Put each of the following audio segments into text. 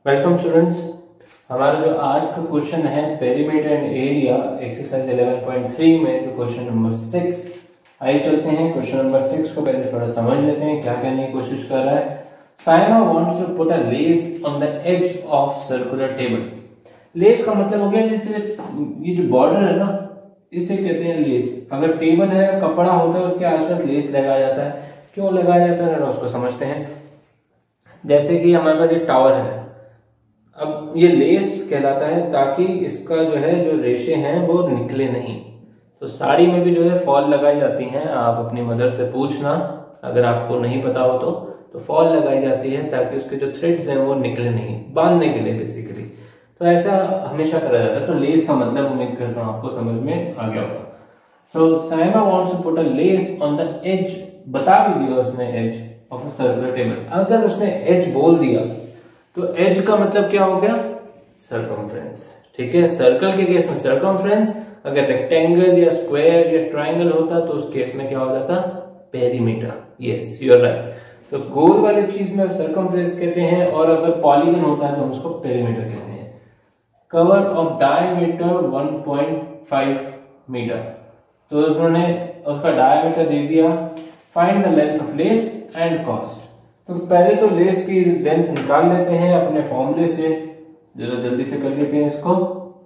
Welcome students. हमारा जो आज का क्वेश्चन है पेरीमीटर एंड एरिया एक्सरसाइज 11.3 में जो क्वेश्चन नंबर 6, आइए चलते हैं क्वेश्चन नंबर 6 को पहले थोड़ा समझ लेते हैं क्या कहने की कोशिश कर रहा है। Saima wants to put a lace on the edge of circular table. Lace का मतलब हो गया जैसे ये जो बॉर्डर है ना, इसे कहते हैं लेस। अगर टेबल है, कपड़ा होता है, उसके आसपास लेस लगाया जाता है। क्यों लगाया जाता है उसको समझते हैं। जैसे कि हमारे पास ये टावर है, अब ये लेस कहलाता है ताकि इसका जो है जो रेशे हैं वो निकले नहीं। तो साड़ी में भी जो है फॉल लगाई जाती हैं, आप अपनी मदर से पूछना अगर आपको नहीं पता हो तो फॉल लगाई जाती है ताकि उसके जो थ्रेड्स हैं वो निकले नहीं, बांधने के लिए बेसिकली। तो ऐसा हमेशा करा जाता है। तो लेस का मतलब उम्मीद करता हूँ आपको समझ में आ गया होगा। So Saima wants to put a lace on the edge, बता भी दिया उसने edge of a circular table. अगर उसने एज बोल दिया तो एज का मतलब क्या हो गया? सर्कमफ्रेंस। ठीक है, सर्कल के केस में सर्कमफ्रेंस, अगर रेक्टेंगल या स्क्वायर या ट्राइंगल होता तो उस केस में क्या हो जाता? Perimeter. Yes, you are right. तो गोल वाली चीज में सर्कमफ्रेंस कहते हैं, और अगर पॉलीगन होता है तो हम उसको पेरीमीटर कहते हैं। कवर ऑफ डायमीटर 1.5 मीटर, तो उन्होंने उसका डायमीटर दे दिया। Find the length of lace and cost. तो पहले तो लेस की लेंथ निकाल लेते हैं अपने फॉर्मूले से, जरा जल्दी से कर लेते हैं इसको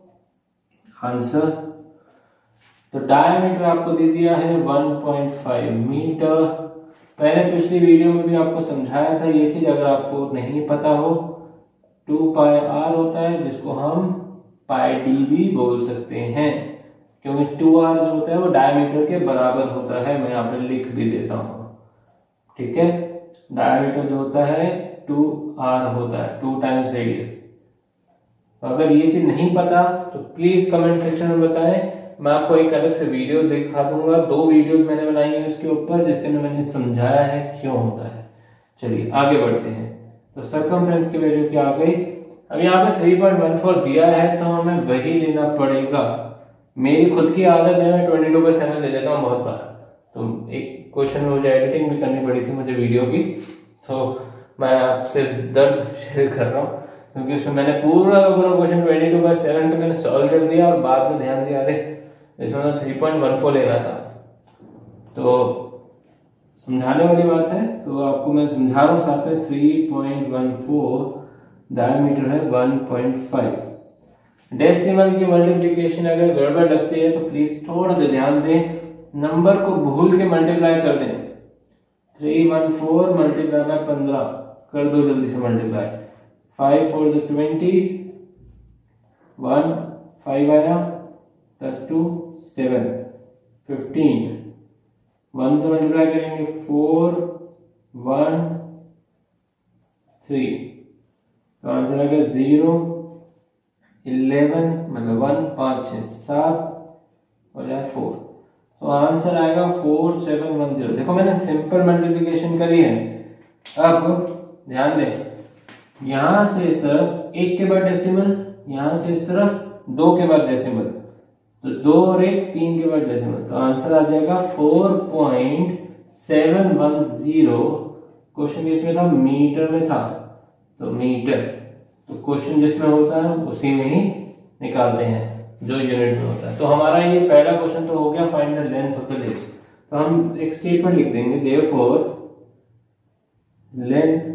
आंसर। तो डायमीटर आपको दे दिया है 1.5 मीटर। पहले पिछली वीडियो में भी आपको समझाया था ये चीज, अगर आपको नहीं पता हो 2 पाई r होता है, जिसको हम पाई d भी बोल सकते हैं, क्योंकि 2r जो होता है वो डायमीटर के बराबर होता है। मैं यहाँ पे लिख भी देता हूं। ठीक है, डायमीटर जो होता है 2r होता है, 2 टाइम्स रेडियस। अगर ये चीज नहीं पता तो प्लीज कमेंट सेक्शन में बताएं, मैं आपको एक अलग से वीडियो दिखा दूंगा। 2 वीडियोस मैंने बनाई है इसके ऊपर, जिसके अंदर मैंने समझाया है क्यों होता है। चलिए आगे बढ़ते हैं। तो सर्कमफ्रेंस की वैल्यू क्या आ गई? अब यहाँ पे 3.14 दिया है तो हमें वही लेना पड़ेगा। मेरी खुद की आदत है, मैं 22/7 ले लेता हूँ बहुत बार। तो एक क्वेश्चन में मुझे एडिटिंग भी करनी पड़ी थी मुझे वीडियो की, तो मैं आपसे दर्द शेयर कर रहा हूँ, क्योंकि उसमें मैंने पूरा क्वेश्चन 22/7 से मैंने सॉल्व कर दिया और बाद में ध्यान दिया अरे इसमें तो 3.14 लेना था। तो समझाने वाली बात है, तो आपको मैं समझा रहा हूँ साथ में। 3.14 डायमीटर है 1.5। डेसिमल की मल्टीप्लिकेशन अगर गड़बड़ लगती है तो प्लीज थोड़ा सा ध्यान दें, नंबर को भूल के मल्टीप्लाई कर दें। 314 मल्टीप्लाई बाय 15 कर दो जल्दी से मल्टीप्लाई। 5 4 से 20, 1 5 आया, प्लस 2 7, 15। 1 से मल्टीप्लाई करेंगे 4 1 3, तो आंसर आ गया 0 11, मतलब 1 5 6 7 और यह 4। तो आंसर आएगा 4710। देखो मैंने सिंपल मल्टीप्लिकेशन करी है। अब ध्यान दें, यहां से इस तरफ 1 के बाद डेसिमल, यहां से इस तरफ 2 के बाद डेसिमल, तो 2 और 1 3 के बाद डेसिमल, तो आंसर आ जाएगा 4.710। क्वेश्चन इसमें था मीटर में था, तो मीटर, तो क्वेश्चन जिसमें होता है उसी में ही निकालते हैं जो यूनिट में होता है। तो हमारा ये पहला क्वेश्चन तो हो गया, find the length of the lace. तो हम एक स्टेटमेंट लिख देंगे, therefore length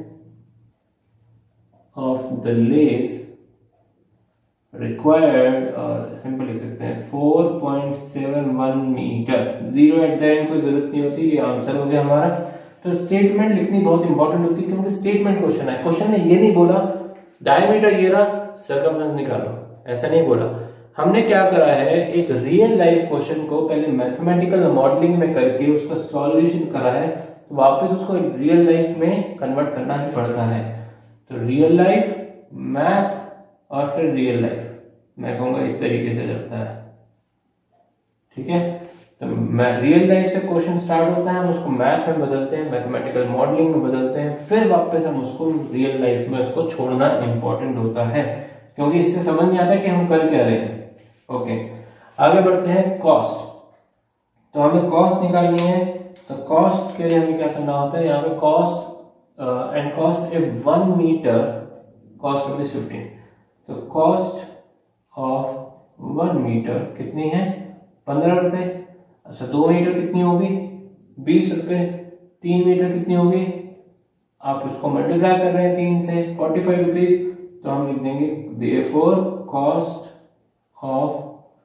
of the lace required, और सिंपल लिख सकते हैं 4.71 मीटर। 0 एट द एंड कोई जरूरत नहीं होती, ये आंसर हो गया हमारा। तो स्टेटमेंट लिखनी बहुत इंपॉर्टेंट होती है, क्योंकि स्टेटमेंट क्वेश्चन है। क्वेश्चन ने ये नहीं बोला डायमीटर ये रहा सर्कमफ्रेंस निकालो, ऐसा नहीं बोला। हमने क्या करा है, एक रियल लाइफ क्वेश्चन को पहले मैथमेटिकल मॉडलिंग में करके उसका सॉल्यूशन करा है, तो वापस उसको रियल लाइफ में कन्वर्ट करना ही पड़ता है। तो रियल लाइफ, मैथ और फिर रियल लाइफ, मैं कहूंगा इस तरीके से चलता है। ठीक है, तो रियल लाइफ से क्वेश्चन स्टार्ट होता है, हम उसको मैथ में बदलते हैं, मैथमेटिकल मॉडलिंग में बदलते हैं, फिर वापस हम उसको रियल लाइफ में उसको छोड़ना इंपॉर्टेंट होता है, क्योंकि इससे समझ नहीं आता कि हम कर क्या रहे हैं। ओके, आगे बढ़ते हैं। कॉस्ट, तो हमें कॉस्ट निकालनी है। तो कॉस्ट के लिए हमें क्या करना होता है, यहाँ पे cost and cost if 1 metre cost rupees 15। तो कॉस्ट ऑफ 1 मीटर कितनी है? 15 रुपए। अच्छा 2 मीटर कितनी होगी? 20 रुपए। 3 मीटर कितनी होगी? आप उसको मल्टीप्लाई कर रहे हैं 3 से, 45 रुपीज। तो हम लिख देंगे therefore cost of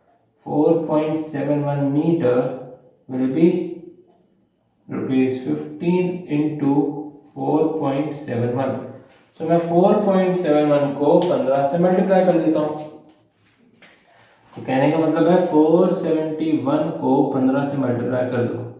4.71 metre will be rupees 15 into 4.71। तो मैं 4.71 को 15 से मल्टीप्लाई कर देता हूं। तो कहने का मतलब है 471 को 15 से मल्टीप्लाई कर दो,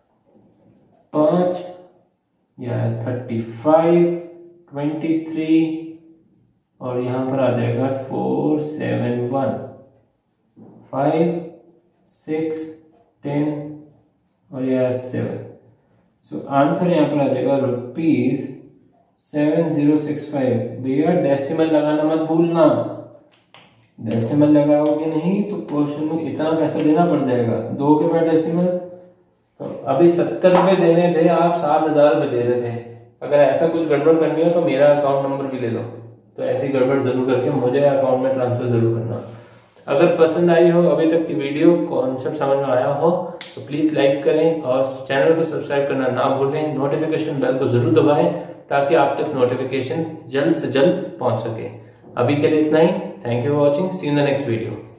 5 या 35, 23 और यहां पर आ जाएगा 471, 5, 6, 10 और यह 7। सो आंसर यहाँ पर आ जाएगा रुपीज 7065। भैया डेसिमल लगाना मत भूलना, डेसिमल लगाओगे नहीं तो क्वेश्चन में इतना पैसा देना पड़ जाएगा। 2 के बाद डेसिमल। तो अभी 70 रुपए देने थे, आप 7000 रुपए दे रहे थे। अगर ऐसा कुछ गड़बड़ करनी हो तो मेरा अकाउंट नंबर भी ले लो, तो ऐसी गड़बड़ जरूर करके मुझे अकाउंट में ट्रांसफर जरूर करना। अगर पसंद आई हो अभी तक की वीडियो, कॉन्सेप्ट समझ में आया हो तो प्लीज लाइक करें और चैनल को सब्सक्राइब करना ना भूलें। नोटिफिकेशन बेल को जरूर दबाएं ताकि आप तक नोटिफिकेशन जल्द से जल्द पहुंच सके। अभी के लिए इतना ही। Thank you for watching. See you in the next video.